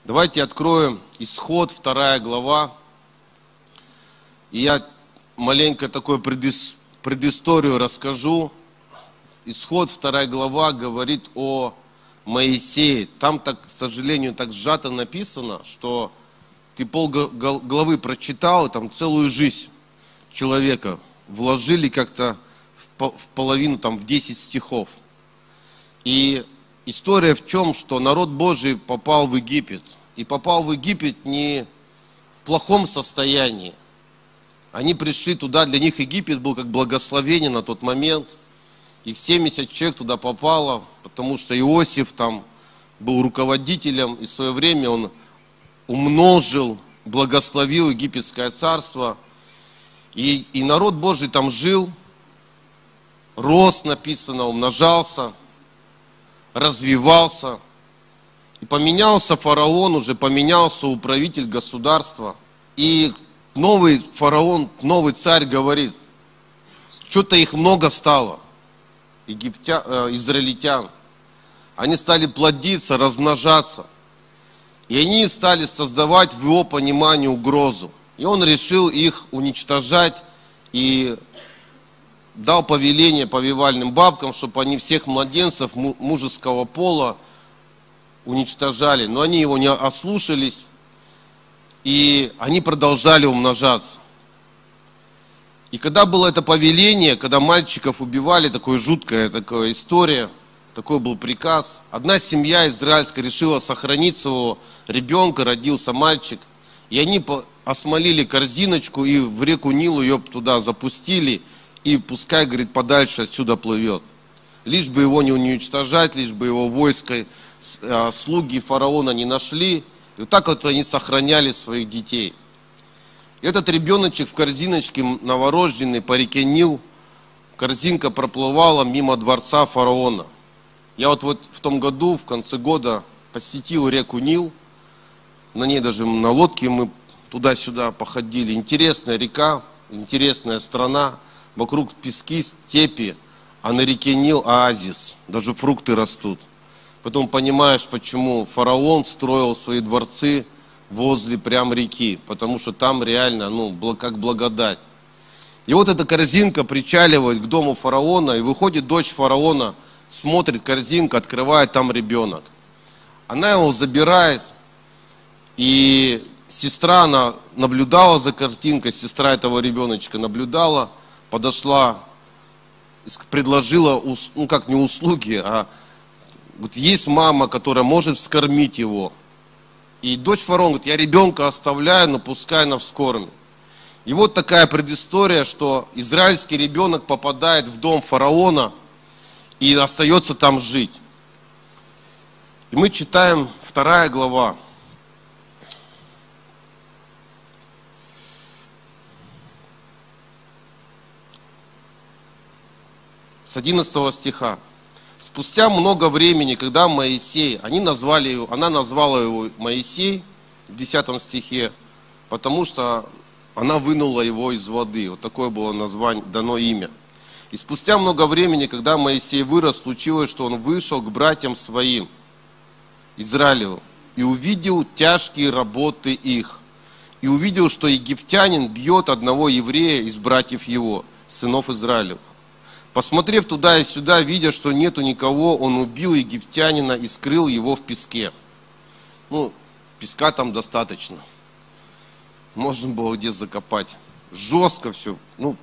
Давайте откроем Исход, 2 глава. И я маленько такую предысторию расскажу. Исход, 2 глава, говорит о Моисее. Там, так, к сожалению, так сжато написано, что ты полглавы прочитал, и там целую жизнь человека вложили как-то в половину, там, в 10 стихов. И история в чем, что народ Божий попал в Египет. И попал в Египет не в плохом состоянии. Они пришли туда, для них Египет был как благословение на тот момент. Их 70 человек туда попало, потому что Иосиф там был руководителем, и в свое время он умножил, благословил египетское царство. И народ Божий там жил, рос, написано, умножался, развивался. И поменялся фараон, уже поменялся управитель государства. И новый фараон, новый царь говорит, что-то их много стало, израильтян. Они стали плодиться, размножаться. И они стали создавать в его понимании угрозу. И он решил их уничтожать и дал повеление повивальным бабкам, чтобы они всех младенцев мужеского пола уничтожали. Но они его не ослушались, и они продолжали умножаться. И когда было это повеление, когда мальчиков убивали, такая жуткая такая история, такой был приказ. Одна семья израильская решила сохранить своего ребенка, родился мальчик. И они осмолили корзиночку и в реку Нил ее туда запустили. И пускай, говорит, подальше отсюда плывет. Лишь бы его не уничтожать, лишь бы его войско, слуги фараона не нашли. И вот так вот они сохраняли своих детей. И этот ребеночек в корзиночке новорожденный по реке Нил, корзинка проплывала мимо дворца фараона. Я вот в том году, в конце года, посетил реку Нил. На ней даже на лодке мы туда-сюда походили. Интересная река, интересная страна. Вокруг пески, степи, а на реке Нил оазис. Даже фрукты растут. Потом понимаешь, почему фараон строил свои дворцы возле прям реки. Потому что там реально, как благодать. И вот эта корзинка причаливает к дому фараона, и выходит дочь фараона, смотрит корзинку, открывает, там ребенок. Она его забирает, и сестра, она наблюдала за картинкой, сестра этого ребеночка наблюдала, подошла, предложила, как не услуги, а говорит, есть мама, которая может вскормить его. И дочь фараона говорит, я ребенка оставляю, но пускай она вскормит. И вот такая предыстория, что израильский ребенок попадает в дом фараона и остается там жить. И мы читаем 2 глава. С 11 стиха. Спустя много времени, когда Моисей, она назвала его Моисей в 10 стихе, потому что она вынула его из воды. Вот такое было дано имя. И спустя много времени, когда Моисей вырос, случилось, что он вышел к братьям своим, Израилеву, и увидел тяжкие работы их. И увидел, что египтянин бьет одного еврея из братьев его, сынов Израилевых. Посмотрев туда и сюда, видя, что нету никого, он убил египтянина и скрыл его в песке. Песка там достаточно. Можно было где закопать. Жестко все.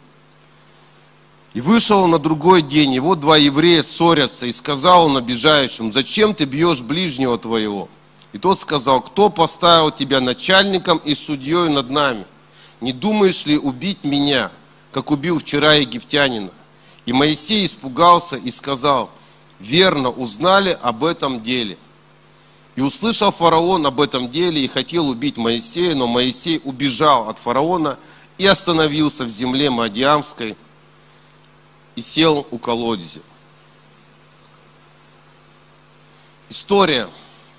И вышел он на другой день, и вот 2 еврея ссорятся, и сказал он обижающим, зачем ты бьешь ближнего твоего? И тот сказал, кто поставил тебя начальником и судьей над нами? Не думаешь ли убить меня, как убил вчера египтянина? И Моисей испугался и сказал, верно, узнали об этом деле. И услышал фараон об этом деле и хотел убить Моисея, но Моисей убежал от фараона и остановился в земле Мадиамской и сел у колодезя. История.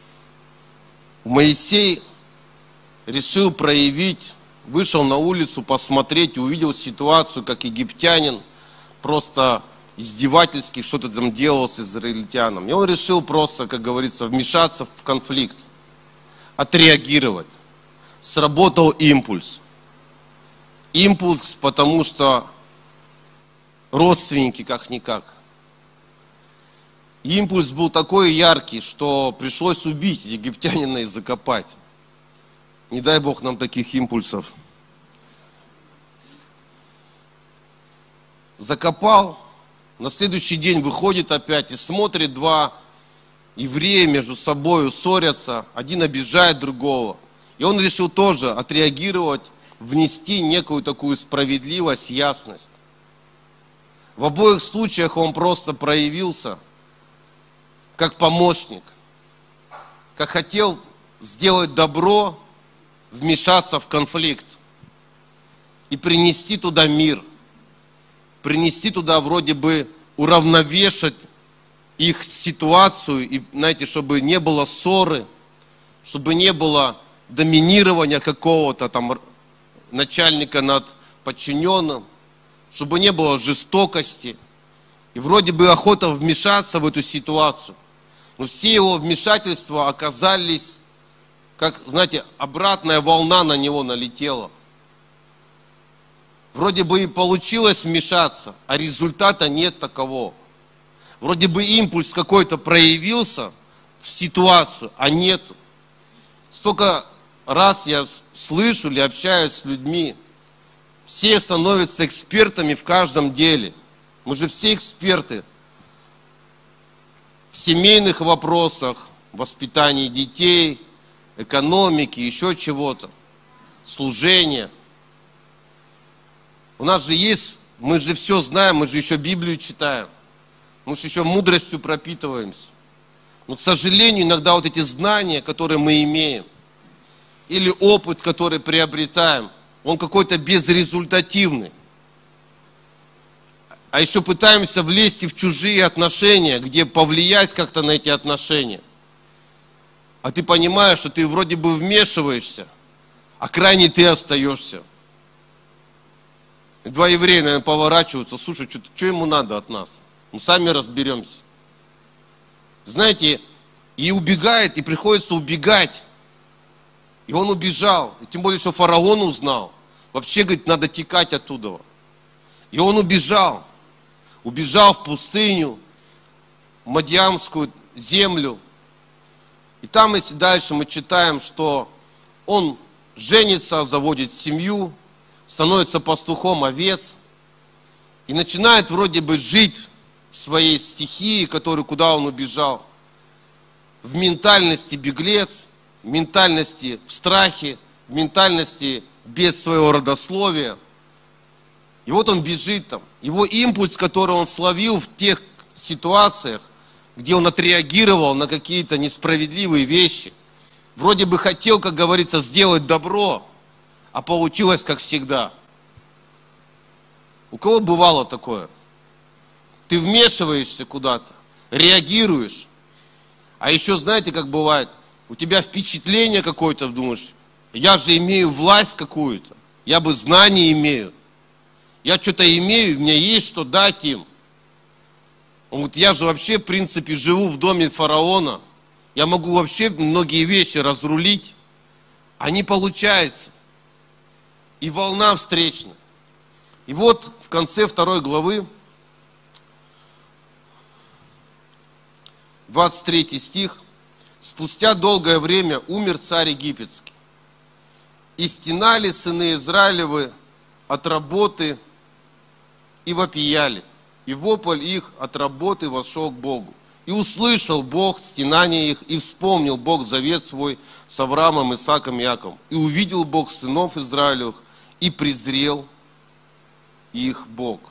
Моисей решил проявить, вышел на улицу посмотреть и увидел ситуацию, как египтянин просто издевательски что-то там делал с израильтянами. И он решил просто, как говорится, вмешаться в конфликт. отреагировать. Сработал импульс. Импульс, потому что родственники как-никак. Импульс был такой яркий, что пришлось убить египтянина и закопать. Не дай Бог нам таких импульсов. Закопал, на следующий день выходит опять и смотрит, два еврея между собой ссорятся, один обижает другого. И он решил тоже отреагировать, внести некую такую справедливость, ясность. В обоих случаях он просто проявился как помощник, как хотел сделать добро, вмешаться в конфликт и принести туда мир, принести туда вроде бы уравновешать их ситуацию, и, знаете, чтобы не было ссоры, чтобы не было доминирования какого-то там начальника над подчиненным, чтобы не было жестокости. И вроде бы охота вмешаться в эту ситуацию. Но все его вмешательства оказались, как, знаете, обратная волна на него налетела. Вроде бы и получилось вмешаться, а результата нет такового. Вроде бы импульс какой-то проявился в ситуацию, а нету. Столько раз я слышу или общаюсь с людьми, все становятся экспертами в каждом деле. Мы же все эксперты в семейных вопросах, воспитании детей, экономике, еще чего-то, служения. У нас же есть, мы же все знаем, мы же еще Библию читаем, мы же еще мудростью пропитываемся. Но, к сожалению, иногда вот эти знания, которые мы имеем, или опыт, который приобретаем, он какой-то безрезультативный. А еще пытаемся влезть и в чужие отношения, где повлиять как-то на эти отношения. А ты понимаешь, что ты вроде бы вмешиваешься, а крайне ты остаешься. И два еврея, наверное, поворачиваются, слушай, что ему надо от нас? Мы сами разберемся. Знаете, и убегает, и приходится убегать. И он убежал. И тем более, что фараон узнал. Вообще, говорит, надо текать оттуда. И он убежал. Убежал в пустыню, в Мадьямскую землю. И там, если дальше мы читаем, что он женится, заводит семью, становится пастухом овец и начинает вроде бы жить в своей стихии, куда он убежал, в ментальности беглец, в ментальности в страхе, в ментальности без своего родословия. И вот он бежит там. Его импульс, который он словил в тех ситуациях, где он отреагировал на какие-то несправедливые вещи, вроде бы хотел, как говорится, сделать добро, а получилось как всегда. У кого бывало такое? Ты вмешиваешься куда-то, реагируешь. А еще знаете, как бывает? У тебя впечатление какое-то, думаешь, я же имею власть какую-то, я бы знания имею. Я что-то имею, у меня есть что дать им. Он говорит, я же вообще, в принципе, живу в доме фараона. Я могу вообще многие вещи разрулить. А не получается. И волна встречная. И вот в конце 2 главы, 23 стих. Спустя долгое время умер царь египетский. И стенали сыны Израилевы от работы и вопияли. И вопль их от работы вошел к Богу. И услышал Бог стенание их, и вспомнил Бог завет свой с Авраамом, Исааком и Яковом. И увидел Бог сынов Израилевых, и презрел их Бог.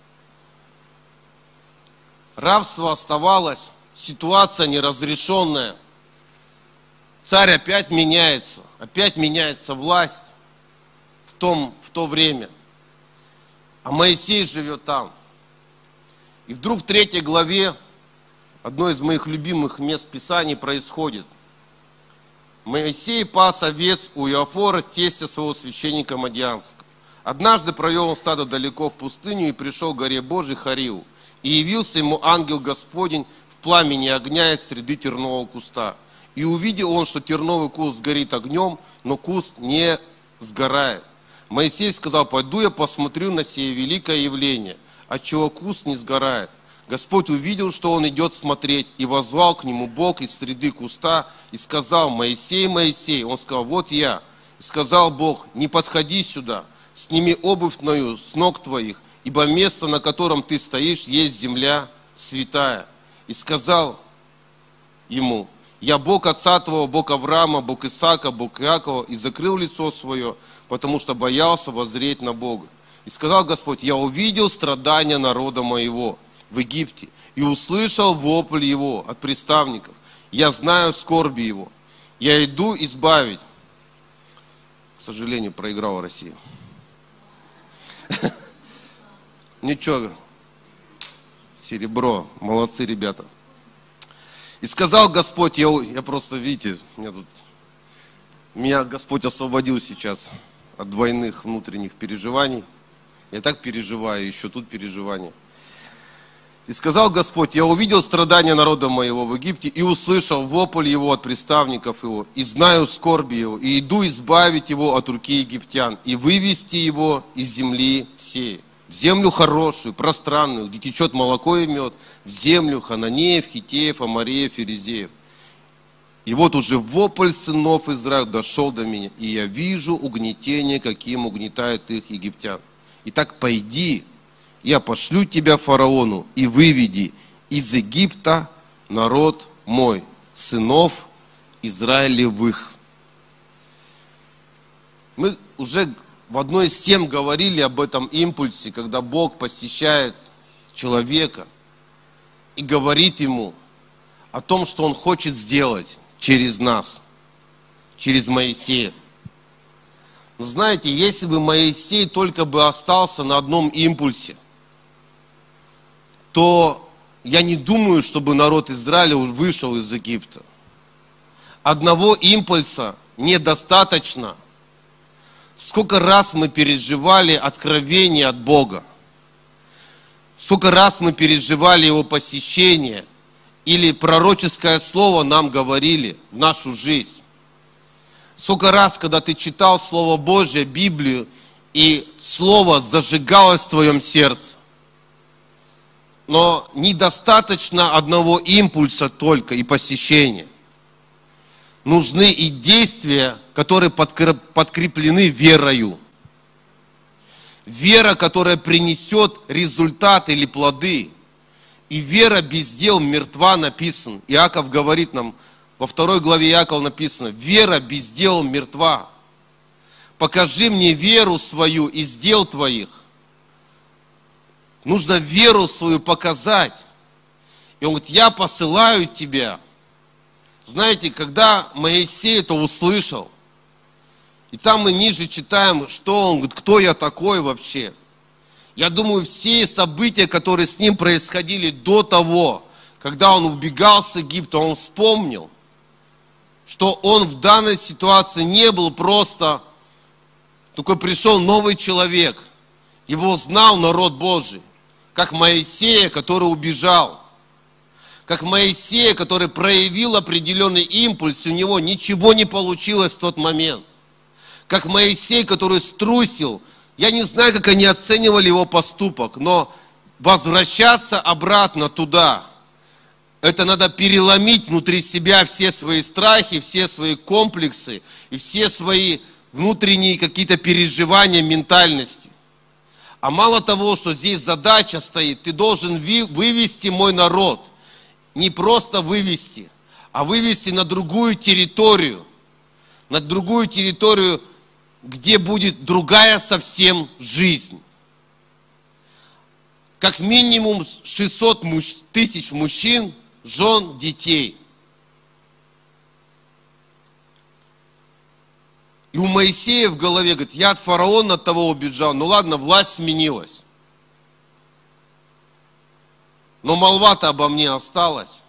Рабство оставалось, ситуация неразрешенная. Царь опять меняется власть в то время. А Моисей живет там. И вдруг в 3 главе, одно из моих любимых мест Писаний происходит. Моисей пас овец у Иофора, тестя своего священника Мадьямского. Однажды провел он стадо далеко в пустыню и пришел к горе Божией Хориву. И явился ему ангел Господень в пламени огня из среды тернового куста. И увидел он, что терновый куст горит огнем, но куст не сгорает. Моисей сказал: пойду я посмотрю на сие великое явление, отчего куст не сгорает. Господь увидел, что он идет смотреть, и воззвал к нему Бог из среды куста, и сказал: Моисей, Моисей. Он сказал: вот я. И сказал Бог: не подходи сюда, сними обувь твою с ног твоих, ибо место, на котором ты стоишь, есть земля святая. И сказал ему: я Бог отца твоего, Бог Авраама, Бог Исаака, Бог Иакова, и закрыл лицо свое, потому что боялся воззреть на Бога. И сказал Господь: я увидел страдания народа моего в Египте, и услышал вопль его от приставников. Я знаю скорби его. Я иду избавить. К сожалению, проиграла Россия. Ничего, серебро, молодцы ребята. И сказал Господь: я просто, видите, меня Господь освободил сейчас от двойных внутренних переживаний. Я так переживаю, еще тут переживания. И сказал Господь: я увидел страдания народа моего в Египте, и услышал вопль его от приставников его, и знаю скорби его, и иду избавить его от руки египтян, и вывести его из земли сей, в землю хорошую, пространную, где течет молоко и мед, в землю Хананеев, Хитеев, Амореев, Ферезеев. И вот уже вопль сынов Израиля дошел до меня, и я вижу угнетение, каким угнетает их египтян. Итак, пойди, я пошлю тебя фараону, и выведи из Египта народ мой, сынов Израилевых. Мы уже в одной из тем говорили об этом импульсе, когда Бог посещает человека и говорит ему о том, что Он хочет сделать через нас, через Моисея. Но знаете, если бы Моисей только бы остался на одном импульсе, то я не думаю, чтобы народ Израиля вышел из Египта. Одного импульса недостаточно. Сколько раз мы переживали откровение от Бога, сколько раз мы переживали Его посещение, или пророческое слово нам говорили в нашу жизнь. Сколько раз, когда ты читал Слово Божье, Библию, и Слово зажигалось в твоем сердце. Но недостаточно одного импульса только и посещения. Нужны и действия, которые подкреплены верою. Вера, которая принесет результат или плоды. И вера без дел мертва, написано. Иаков говорит нам, во 2 главе Иакова написано: вера без дел мертва. Покажи мне веру свою из дел твоих. Нужно веру свою показать. И он говорит: я посылаю тебя. Знаете, когда Моисей это услышал, и там мы ниже читаем, что он говорит: кто я такой вообще? Я думаю, все события, которые с ним происходили до того, когда он убегал с Египта, он вспомнил, что он в данной ситуации не был просто, только пришел новый человек. Его знал народ Божий, как Моисея, который убежал. Как Моисея, который проявил определенный импульс, у него ничего не получилось в тот момент. Как Моисей, который струсил. Я не знаю, как они оценивали его поступок, но возвращаться обратно туда, это надо переломить внутри себя все свои страхи, все свои комплексы и все свои внутренние какие-то переживания ментальности. А мало того, что здесь задача стоит, ты должен вывести мой народ. Не просто вывести, а вывести на другую территорию. На другую территорию, где будет другая совсем жизнь. Как минимум 600 тысяч мужчин, жен, детей. И у Моисея в голове говорит: я от фараона от того убежал. Ну ладно, власть сменилась. Но молва-то обо мне осталась.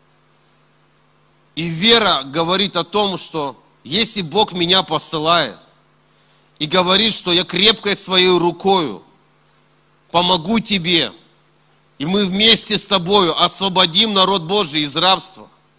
И вера говорит о том, что если Бог меня посылает, и говорит, что я крепкой своей рукою помогу тебе, и мы вместе с тобою освободим народ Божий из рабства,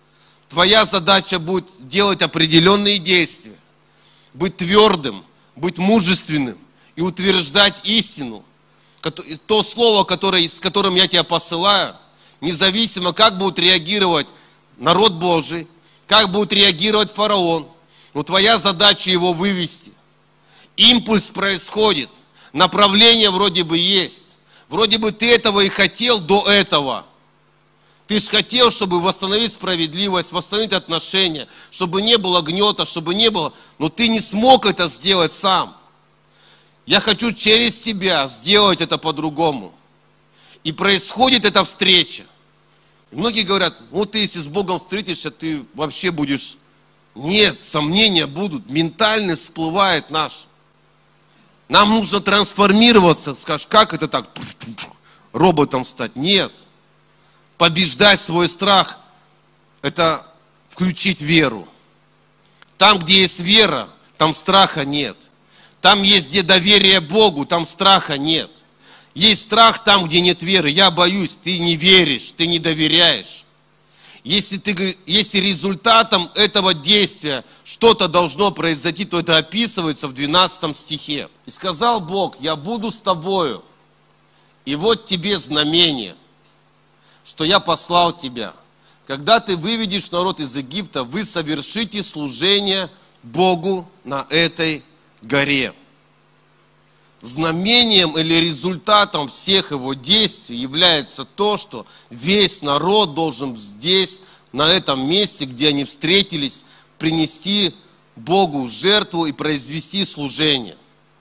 Твоя задача будет делать определенные действия, быть твердым, быть мужественным и утверждать истину. То слово, с которым я тебя посылаю, независимо, как будет реагировать народ Божий, как будет реагировать фараон, но твоя задача его вывести. Импульс происходит, направление вроде бы есть. Вроде бы ты этого и хотел до этого. Ты же хотел, чтобы восстановить справедливость, восстановить отношения, чтобы не было гнета, чтобы не было... Но ты не смог это сделать сам. Я хочу через тебя сделать это по-другому. И происходит эта встреча. И многие говорят, вот ты если с Богом встретишься, ты вообще будешь... Нет, сомнения будут, ментальность всплывает наш. Нам нужно трансформироваться, скажешь, как это так, роботом стать? Нет. Побеждать свой страх, это включить веру. Там, где есть вера, там страха нет. Там есть, где доверие Богу, там страха нет. Есть страх там, где нет веры. Я боюсь, ты не веришь, ты не доверяешь. Если результатом этого действия что-то должно произойти, то это описывается в 12 стихе. «И сказал Бог, я буду с тобою, и вот тебе знамение, что я послал тебя. Когда ты выведешь народ из Египта, вы совершите служение Богу на этой горе». Знамением или результатом всех его действий является то, что весь народ должен здесь, на этом месте, где они встретились, принести Богу жертву и произвести служение.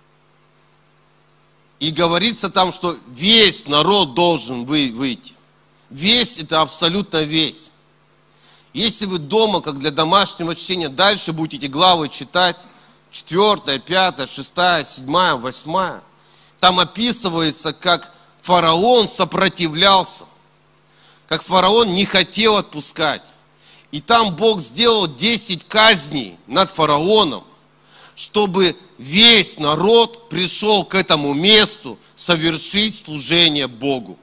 И говорится там, что весь народ должен выйти. Весь – это абсолютно весь. Если вы дома, как для домашнего чтения, дальше будете эти главы читать, 4, 5, 6, 7, 8. Там описывается, как фараон сопротивлялся, как фараон не хотел отпускать. И там Бог сделал 10 казней над фараоном, чтобы весь народ пришел к этому месту совершить служение Богу.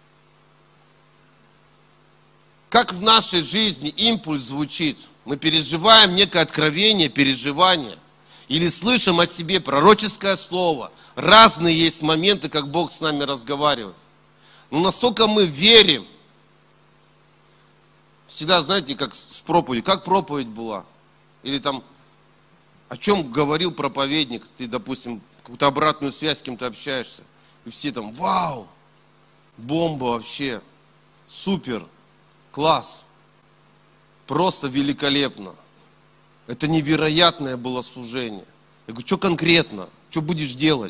Как в нашей жизни импульс звучит? Мы переживаем некое откровение, переживание. Или слышим о себе пророческое слово. Разные есть моменты, как Бог с нами разговаривает. Но насколько мы верим, всегда, знаете, как с проповедью, как проповедь была. Или там, о чем говорил проповедник, ты, допустим, какую-то обратную связь с кем-то общаешься. И все там, вау, бомба вообще, супер, класс, просто великолепно. Это невероятное было служение. Я говорю, что конкретно? Что будешь делать?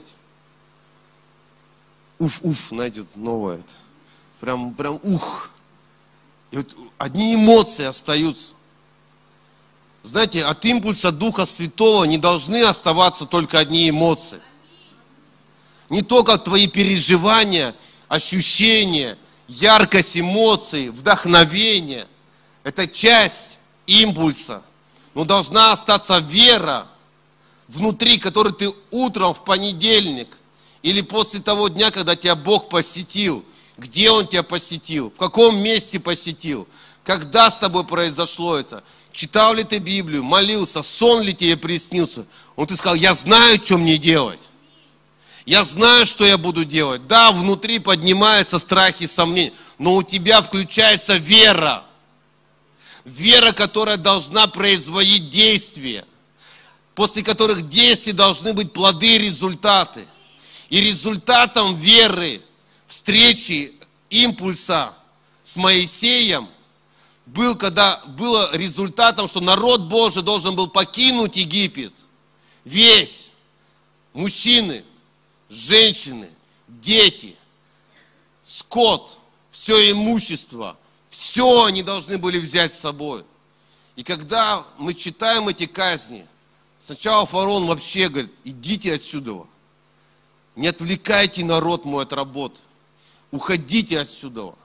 Уф, знаете, новое. Прям ух. И вот одни эмоции остаются. Знаете, от импульса Духа Святого не должны оставаться только одни эмоции. Не только твои переживания, ощущения, яркость эмоций, вдохновение. Это часть импульса. Но должна остаться вера внутри, которую ты утром в понедельник или после того дня, когда тебя Бог посетил, где Он тебя посетил, в каком месте посетил, когда с тобой произошло это, читал ли ты Библию, молился, сон ли тебе приснился. Он ты сказал, я знаю, что мне делать. Я знаю, что я буду делать. Да, внутри поднимаются страхи и сомнения, но у тебя включается вера. Вера, которая должна производить действия, после которых действий должны быть плоды и результаты. И результатом веры, встречи, импульса с Моисеем было результатом, что народ Божий должен был покинуть Египет. Весь. Мужчины, женщины, дети, скот, все имущество. Все они должны были взять с собой. И когда мы читаем эти казни, сначала фараон вообще говорит, идите отсюда. Не отвлекайте народ мой от работы. Уходите отсюда.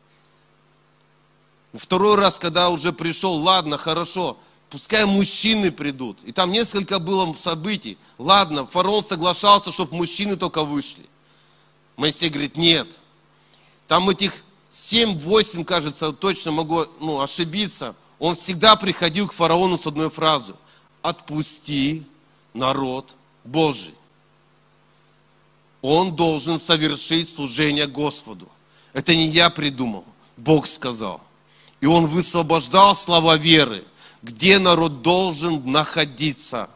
Второй раз, когда уже пришел, ладно, хорошо, пускай мужчины придут. И там несколько было событий. Ладно, фараон соглашался, чтобы мужчины только вышли. Моисей говорит, нет. Там этих 7-8, кажется, точно могу ошибиться. Он всегда приходил к фараону с одной фразой: отпусти народ Божий. Он должен совершить служение Господу. Это не я придумал, Бог сказал. И он высвобождал слова веры, где народ должен находиться.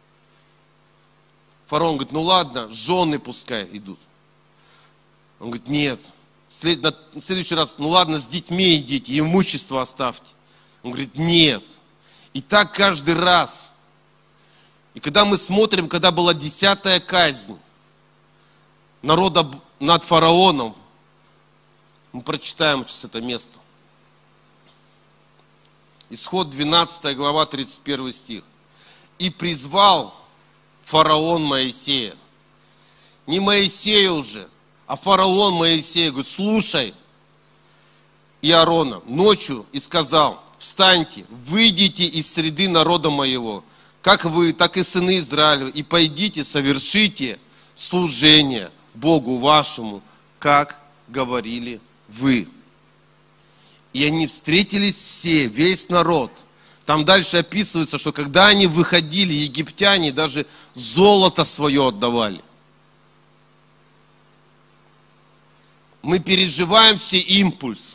Фараон говорит: ну ладно, жены пускай идут. Он говорит: нет. На следующий раз: ну ладно, с детьми идите, имущество оставьте. Он говорит: нет. И так каждый раз. И когда мы смотрим, когда была 10-я казнь народа над фараоном, мы прочитаем сейчас это место. Исход 12 глава, 31 стих. «И призвал фараон Моисея». Не Моисея уже, а фараон Моисея. Говорит: слушай, и Аарона ночью, и сказал: встаньте, выйдите из среды народа моего, как вы, так и сыны Израилевы, и пойдите, совершите служение Богу вашему, как говорили вы. И они встретились все, весь народ. Там дальше описывается, что когда они выходили, египтяне даже золото свое отдавали. Мы переживаем все импульс.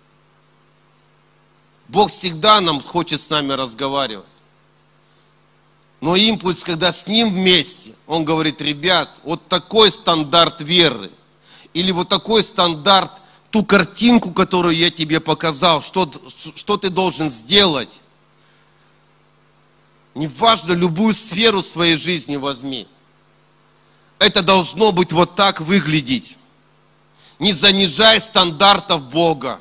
Бог всегда нам хочет с нами разговаривать. Но импульс, когда с Ним вместе, Он говорит: ребят, вот такой стандарт веры. Или вот такой стандарт, ту картинку, которую я тебе показал, что ты должен сделать. Неважно, любую сферу своей жизни возьми. Это должно быть вот так выглядеть. Не занижай стандартов Бога.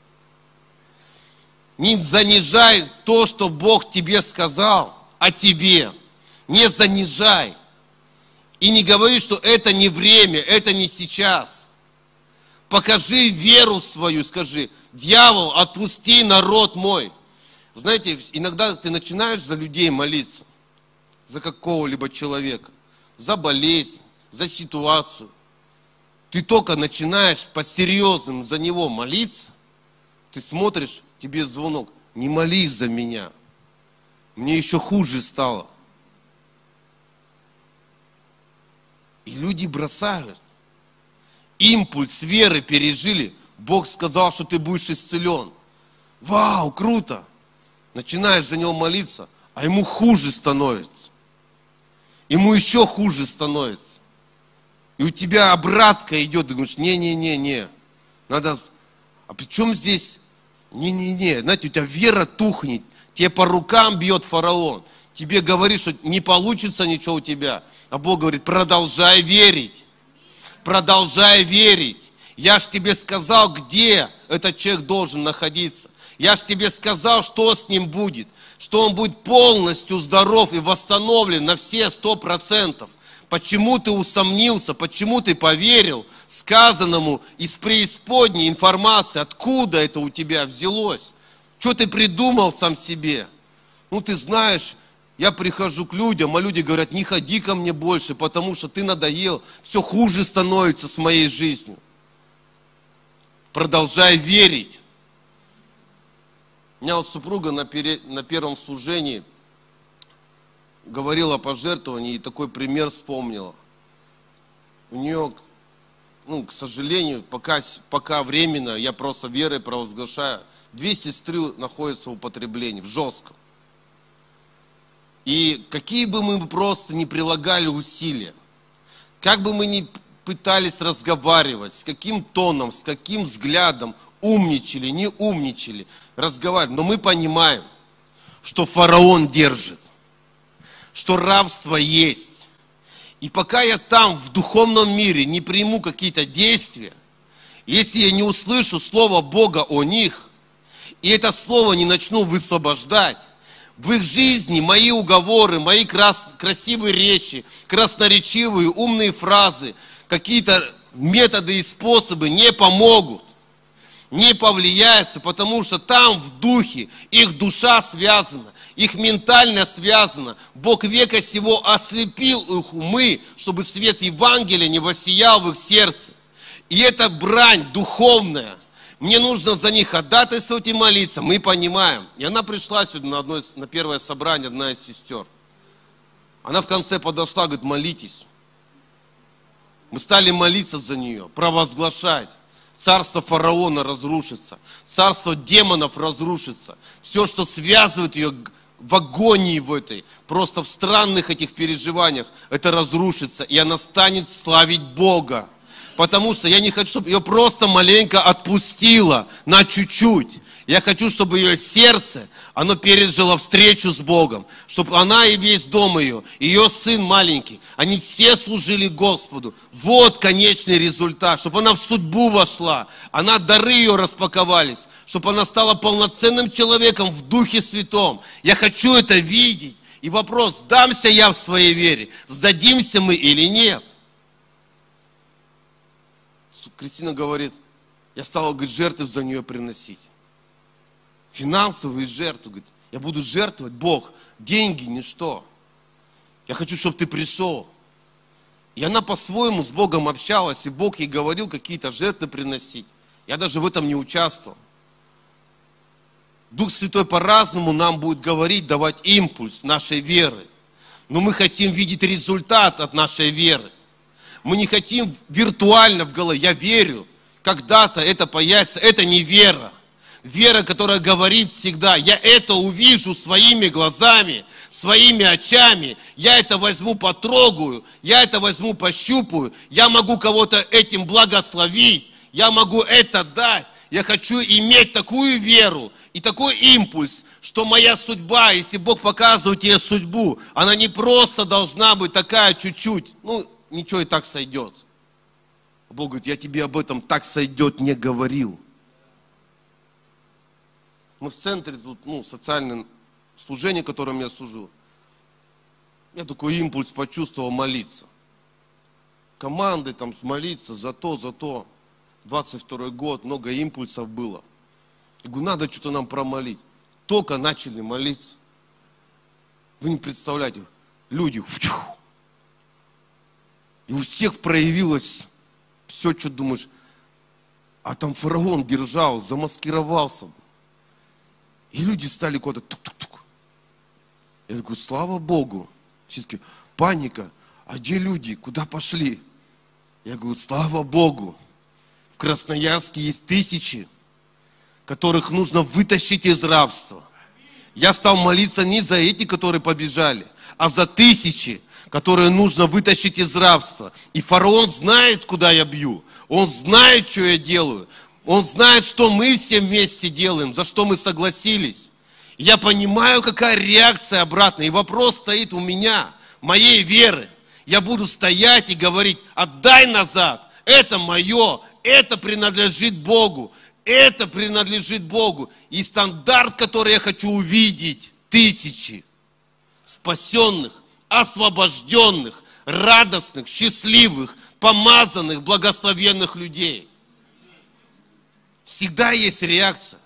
Не занижай то, что Бог тебе сказал о тебе. Не занижай. И не говори, что это не время, это не сейчас. Покажи веру свою, скажи: дьявол, отпусти народ мой. Знаете, иногда ты начинаешь за людей молиться, за какого-либо человека, за болезнь, за ситуацию. Ты только начинаешь по-серьезному за него молиться, ты смотришь, тебе звонок: не молись за меня, мне еще хуже стало. И люди бросают. Импульс веры пережили. Бог сказал, что ты будешь исцелен. Вау, круто. Начинаешь за него молиться, а ему хуже становится. Ему еще хуже становится. И у тебя обратка идет, ты говоришь: не-не-не-не. Надо... А при чем здесь? Не-не-не. Знаете, у тебя вера тухнет. Тебе по рукам бьет фараон. Тебе говорит, что не получится ничего у тебя. А Бог говорит: продолжай верить. Продолжай верить. Я ж тебе сказал, где этот человек должен находиться. Я ж тебе сказал, что с ним будет. Что он будет полностью здоров и восстановлен на все 100%. Почему ты усомнился? Почему ты поверил сказанному из преисподней информации? Откуда это у тебя взялось? Что ты придумал сам себе? Ну, ты знаешь, я прихожу к людям, а люди говорят: не ходи ко мне больше, потому что ты надоел, все хуже становится с моей жизнью. Продолжай верить. У меня вот супруга на первом служении говорила о пожертвовании, и такой пример вспомнила. У нее, к сожалению, пока временно, я просто верой провозглашаю, 2 сестры находятся в употреблении, в жестком. И какие бы мы просто не прилагали усилия, как бы мы ни пытались разговаривать, с каким тоном, с каким взглядом, умничали, не умничали, разговаривали, но мы понимаем, что фараон держит, что рабство есть. И пока я там, в духовном мире, не приму какие-то действия, если я не услышу слово Бога о них, и это слово не начну высвобождать, в их жизни мои уговоры, мои красивые речи, красноречивые, умные фразы, какие-то методы и способы не помогут, не повлияются, потому что там в духе их душа связана, их ментально связана. Бог века сего ослепил их умы, чтобы свет Евангелия не воссиял в их сердце. И эта брань духовная Мне нужно за них ходатайствовать и молиться. Мы понимаем. И она пришла сегодня на первое собрание, одна из сестер. Она в конце подошла, говорит, молитесь. Мы стали молиться за нее, провозглашать. Царство фараона разрушится, царство демонов разрушится. Все, что связывает ее в агонии в этой, просто в странных этих переживаниях, это разрушится. И она станет славить Бога. Потому что я не хочу, чтобы ее просто маленько отпустило на чуть-чуть. Я хочу, чтобы ее сердце, оно пережило встречу с Богом. Чтобы она и весь дом ее сын маленький, они все служили Господу. Вот конечный результат. Чтобы она в судьбу вошла. Дары ее распаковались. Чтобы она стала полноценным человеком в Духе Святом. Я хочу это видеть. И вопрос, дамся я в своей вере, сдадимся мы или нет? Кристина говорит, я стала, говорит, жертвы за нее приносить. Финансовые жертвы. Говорит, я буду жертвовать, Бог, деньги, ничто. Я хочу, чтобы ты пришел. И она по-своему с Богом общалась, и Бог ей говорил какие-то жертвы приносить. Я даже в этом не участвовал. Дух Святой по-разному нам будет говорить, давать импульс нашей веры. Но мы хотим видеть результат от нашей веры. Мы не хотим виртуально в голове. Я верю, когда-то это появится. Это не вера. Вера, которая говорит всегда, я это увижу своими глазами, своими очами, я это возьму, потрогаю, я это возьму, пощупаю, я могу кого-то этим благословить, я могу это дать. Я хочу иметь такую веру и такой импульс, что моя судьба, если Бог показывает тебе судьбу, она не просто должна быть такая чуть-чуть, ничего и так сойдет. Бог говорит, я тебе об этом так сойдет не говорил. Мы в центре, тут, социальное служение, которым я служу. Я такой импульс почувствовал молиться. Команды там молиться за то. 22 год, много импульсов было. Я говорю, надо что-то нам промолить. Только начали молиться. Вы не представляете, люди. И у всех проявилось все, что думаешь. А там фараон держал, замаскировался. И люди стали куда-то тук-тук-тук. Я такой, слава Богу. Все таки паника. А где люди? Куда пошли? Я говорю, слава Богу. В Красноярске есть тысячи, которых нужно вытащить из рабства. Я стал молиться не за эти, которые побежали, а за тысячи, которые нужно вытащить из рабства. И фараон знает, куда я бью. Он знает, что я делаю. Он знает, что мы все вместе делаем, за что мы согласились. Я понимаю, какая реакция обратная. И вопрос стоит у меня, моей веры. Я буду стоять и говорить, отдай назад. Это мое, это принадлежит Богу. Это принадлежит Богу. И стандарт, который я хочу увидеть, тысячи спасенных, освобожденных, радостных, счастливых, помазанных, благословенных людей. Всегда есть реакция.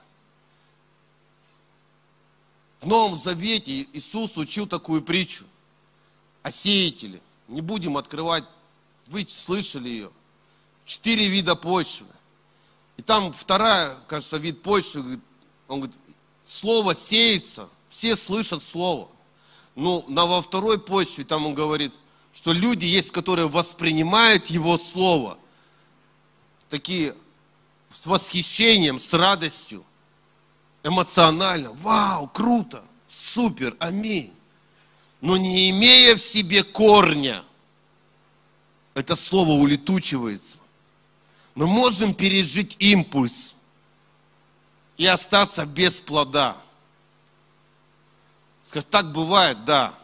В Новом Завете Иисус учил такую притчу о сеятеле. Не будем открывать, вы слышали ее. 4 вида почвы. И там вторая, кажется, вид почвы, он говорит, слово сеется, все слышат слово. Но во второй почве, там он говорит, что люди есть, которые воспринимают его слово. Такие с восхищением, с радостью, эмоционально. Вау, круто, супер, аминь. Но не имея в себе корня, это слово улетучивается. Мы можем пережить импульс и остаться без плода. Скажешь, так бывает, да.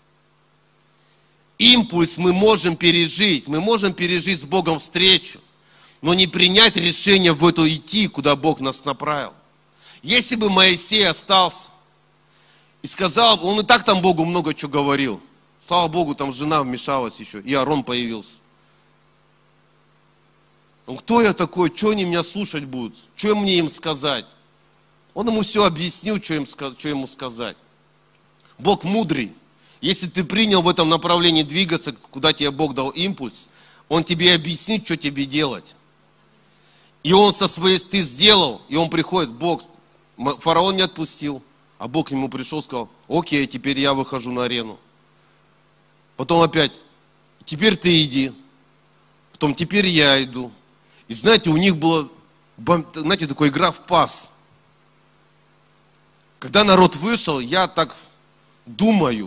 Импульс мы можем пережить с Богом встречу, но не принять решение в эту идти, куда Бог нас направил. Если бы Моисей остался и сказал, он и так там Богу много чего говорил. Слава Богу, там жена вмешалась еще, и Аарон появился. Он, кто я такой, что они меня слушать будут, что мне им сказать? Он ему все объяснил, что ему сказать. Бог мудрый. Если ты принял в этом направлении двигаться, куда тебе Бог дал импульс, Он тебе объяснит, что тебе делать. И он со своей, ты сделал, и он приходит, Бог, фараон не отпустил, а Бог к нему пришел и сказал: окей, теперь я выхожу на арену. Потом опять: теперь ты иди. Потом: теперь я иду. И знаете, у них была, знаете, такая игра в пас. Когда народ вышел, я так думаю,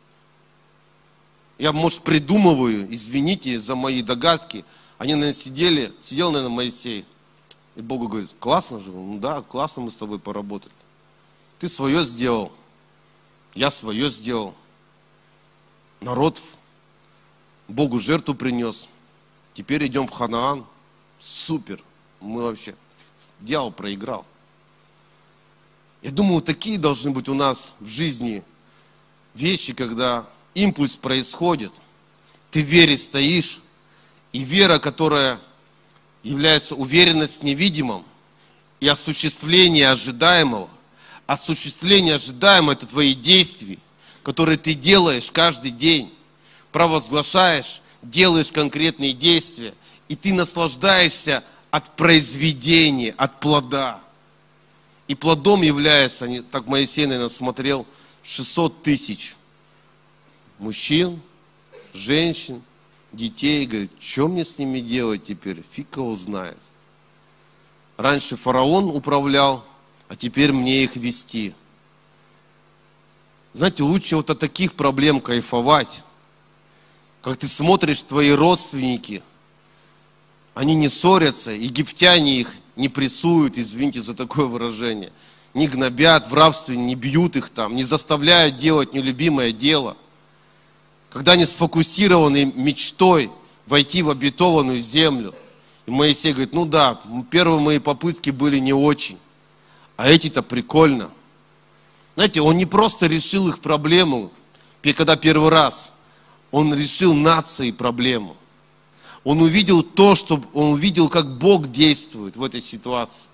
я, может, придумываю, извините за мои догадки. Они, наверное, сидел, наверное, Моисей. И Богу говорит: классно же, ну да, классно мы с тобой поработали. Ты свое сделал, я свое сделал. Народ Богу жертву принес. Теперь идем в Ханаан. Супер. Мы вообще, дьявол проиграл. Я думаю, такие должны быть у нас в жизни вещи, когда импульс происходит, ты в вере стоишь, и вера, которая является уверенность в невидимом, и осуществление ожидаемого. Осуществление ожидаемого – это твои действия, которые ты делаешь каждый день, провозглашаешь, делаешь конкретные действия, и ты наслаждаешься от произведения, от плода. И плодом является, так Моисей, наверное, смотрел, 600 тысяч мужчин, женщин, детей. Говорит: что мне с ними делать теперь? Фиг его знает. Раньше фараон управлял, а теперь мне их вести. Знаете, лучше вот от таких проблем кайфовать. Как ты смотришь, твои родственники, они не ссорятся, египтяне их не прессуют, извините за такое выражение, не гнобят в рабстве, не бьют их там, не заставляют делать нелюбимое дело. Когда они сфокусированы мечтой войти в обетованную землю, и Моисей говорит: ну да, первые мои попытки были не очень, а эти-то прикольно. Знаете, он не просто решил их проблему, когда первый раз, он решил нации проблему. Он увидел то, что он увидел, как Бог действует в этой ситуации.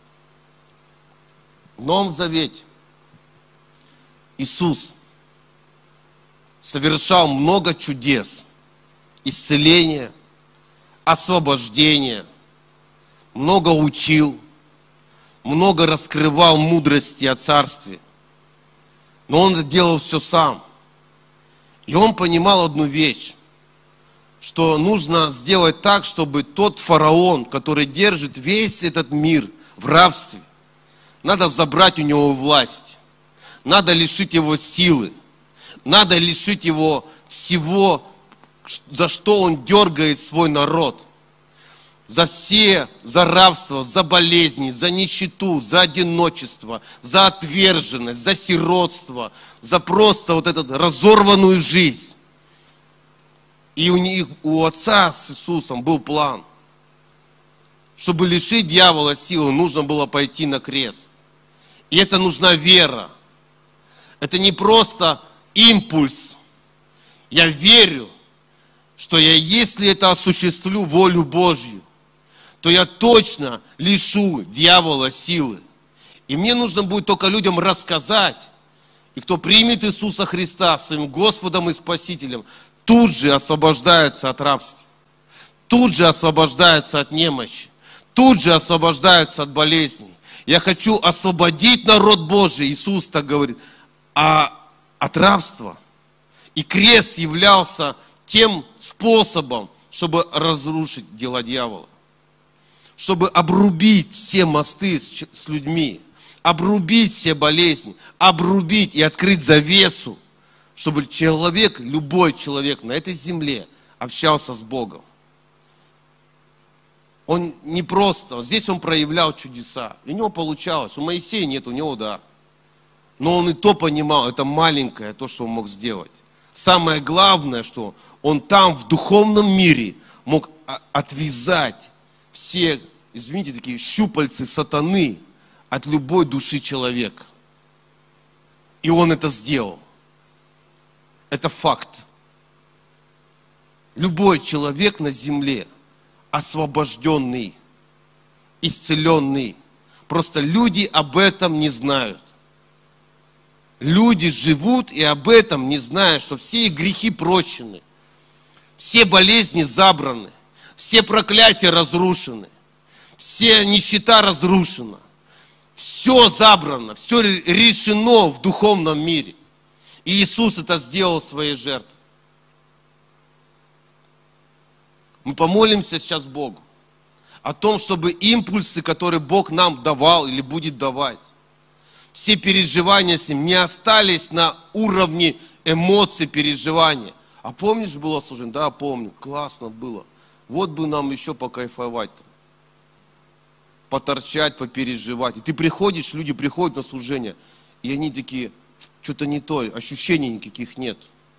В Новом Завете Иисус совершал много чудес, исцеления, освобождения, много учил, много раскрывал мудрости о Царстве. Но он делал все сам. И он понимал одну вещь, что нужно сделать так, чтобы тот фараон, который держит весь этот мир в рабстве, надо забрать у него власть, надо лишить его силы, надо лишить его всего, за что он дергает свой народ. За рабство, за болезни, за нищету, за одиночество, за отверженность, за сиротство, за просто вот эту разорванную жизнь. И у Отца с Иисусом был план. Чтобы лишить дьявола силы, нужно было пойти на крест. И это нужна вера. Это не просто импульс. Я верю, что если это осуществлю волю Божью, то я точно лишу дьявола силы. И мне нужно будет только людям рассказать. И кто примет Иисуса Христа своим Господом и Спасителем, тут же освобождается от рабства, тут же освобождается от немощи, тут же освобождается от болезней. Я хочу освободить народ Божий, Иисус так говорит, от рабства. И крест являлся тем способом, чтобы разрушить дела дьявола, чтобы обрубить все мосты с людьми, обрубить все болезни, обрубить и открыть завесу, чтобы человек, любой человек на этой земле общался с Богом. Он не просто, здесь он проявлял чудеса, и у него получалось, у Моисея нет, у него да. Но он и то понимал, это маленькое, то, что он мог сделать. Самое главное, что он там, в духовном мире, мог отвязать все, извините, такие щупальцы сатаны от любой души человека. И он это сделал. Это факт. Любой человек на земле освобожденный, исцеленный. Просто люди об этом не знают. Люди живут и об этом не знают, что все их грехи прощены, все болезни забраны, все проклятия разрушены, Вся нищета разрушена. Все забрано, все решено в духовном мире. И Иисус это сделал своей жертвой. Мы помолимся сейчас Богу о том, чтобы импульсы, которые Бог нам давал или будет давать, все переживания с Ним не остались на уровне эмоций, переживания. А помнишь, было служение? Да, помню, классно было. Вот бы нам еще покайфовать, поторчать, попереживать. И ты приходишь, люди приходят на служение, и они такие, что-то не то, ощущений никаких нет.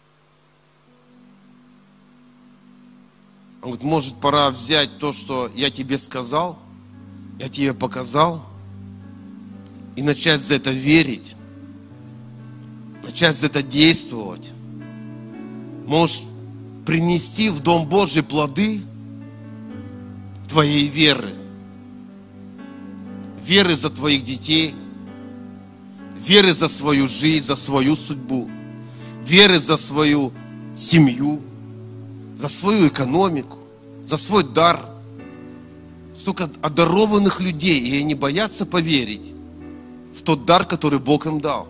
Он говорит, может, пора взять то, что я тебе сказал, я тебе показал, и начать за это верить, начать за это действовать. Можешь принести в Дом Божий плоды твоей веры. Веры за твоих детей, веры за свою жизнь, за свою судьбу, веры за свою семью, за свою экономику, за свой дар. Столько одарованных людей, и они боятся поверить в тот дар, который Бог им дал.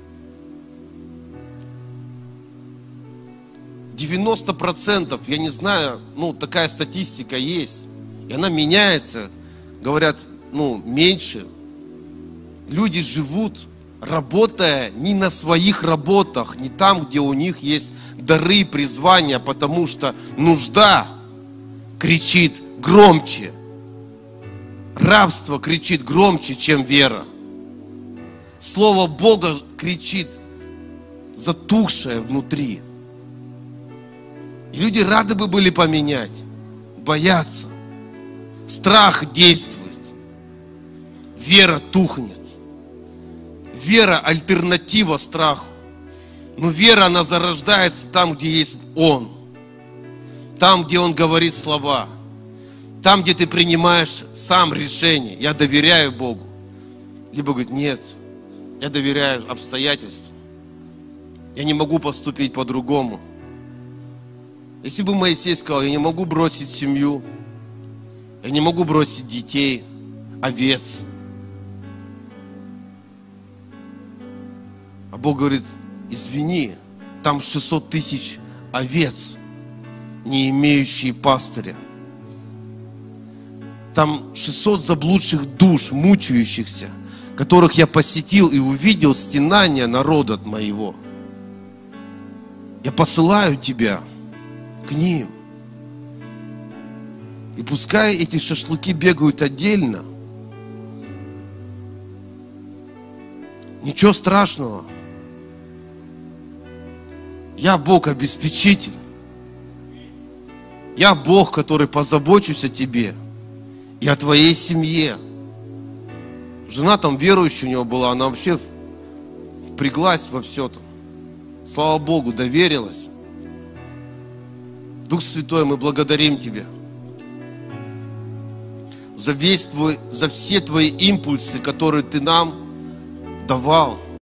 90%, я не знаю, такая статистика есть, и она меняется, говорят, меньше. Люди живут, работая не на своих работах, не там, где у них есть дары, призвания, потому что нужда кричит громче. Рабство кричит громче, чем вера. Слово Бога кричит затухшее внутри. И люди рады бы были поменять, боятся. Страх действует. Вера тухнет. Вера альтернатива страху. Но вера, она зарождается там, где есть Он. Там, где Он говорит слова. Там, где ты принимаешь сам решение. Я доверяю Богу. Либо говорит, нет, я доверяю обстоятельствам. Я не могу поступить по-другому. Если бы Моисей сказал, я не могу бросить семью, я не могу бросить детей, овец. А Бог говорит, извини, там 600 тысяч овец, не имеющие пастыря. Там 600 заблудших душ, мучающихся, которых я посетил и увидел стенания народа моего. Я посылаю тебя к ним. И пускай эти шашлыки бегают отдельно, ничего страшного. Я Бог-обеспечитель. Я Бог, который позабочусь о тебе и о твоей семье. Жена там верующая у него была, она вообще впряглась во все это. Слава Богу, доверилась. Дух Святой, мы благодарим Тебя за все Твои импульсы, которые Ты нам давал.